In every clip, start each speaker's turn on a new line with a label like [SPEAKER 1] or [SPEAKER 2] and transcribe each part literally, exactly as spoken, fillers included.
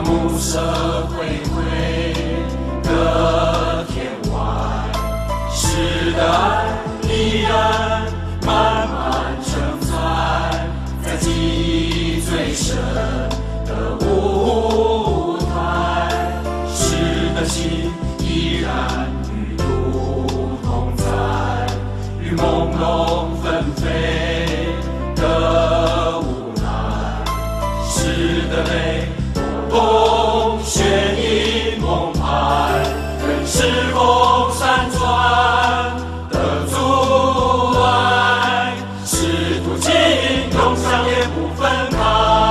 [SPEAKER 1] 暮色回归的天外，时代依然慢慢承载，在记忆最深的舞台，时的心依然与路同在，与朦胧纷飞的无奈，时的泪波动血影澎湃，任时空闪转的阻碍，试图紧永相也不分开。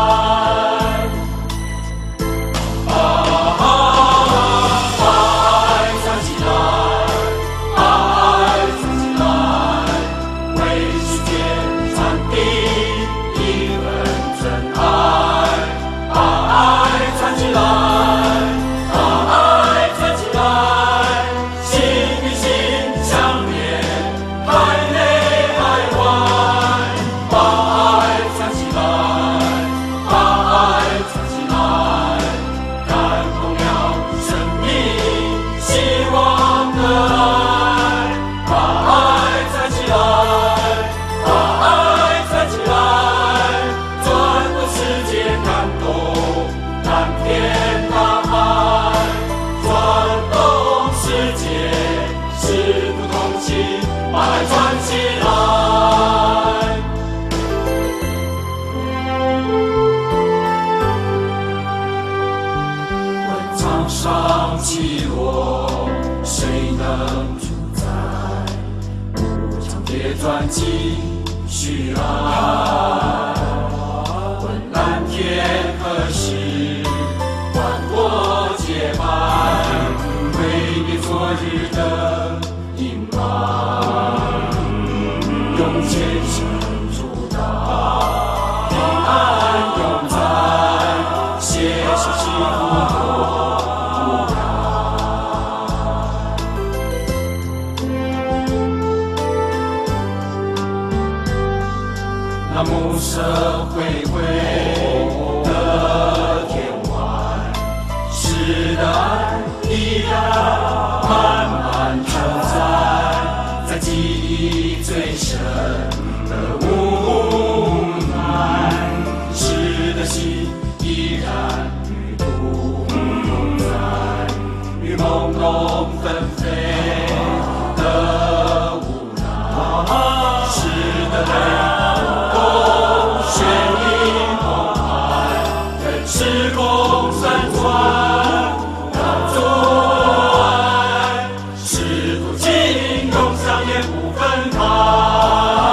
[SPEAKER 1] 把爱传起来，问场上起落，谁能主宰？不将跌转继续来。问蓝天何时换过洁白？挥别昨日的阴霾。用前生主导，平安永在，写下幸福的舞台。那暮色回归的天外，时代依然慢慢承载，在记忆最深的无奈，时的心依然与路同在，与朦胧纷飞的无奈，时的泪波动血影澎湃，任时空闪转的阻碍，试图紧永相也不分开。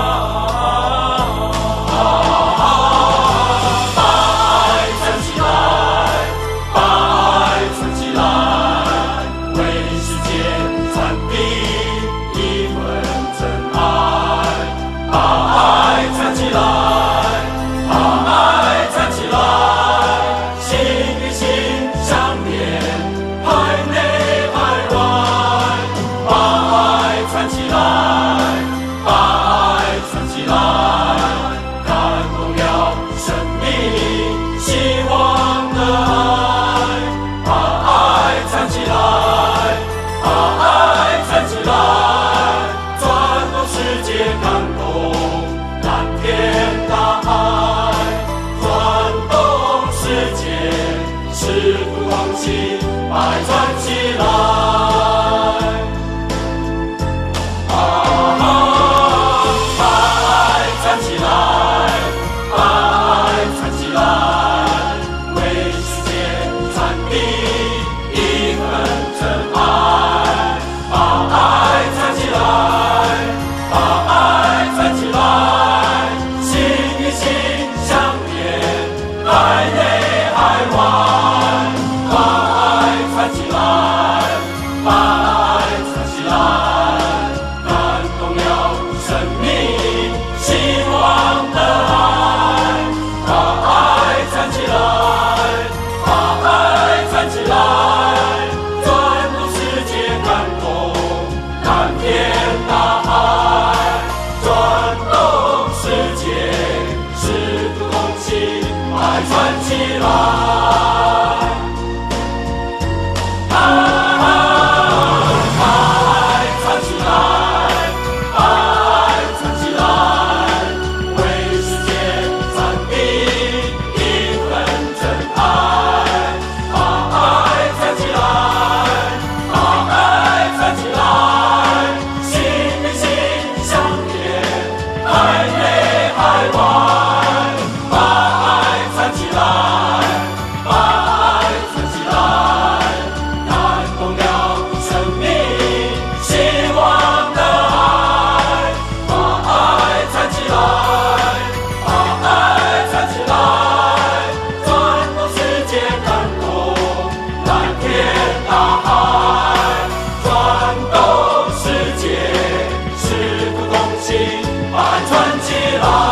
[SPEAKER 1] 试图放弃，把爱传起来。啊啊！把爱传起来，把爱传起来，为世界传递一份真爱。把爱传起来，把爱传起来，心与心相连，海内海外。传起来， 爱。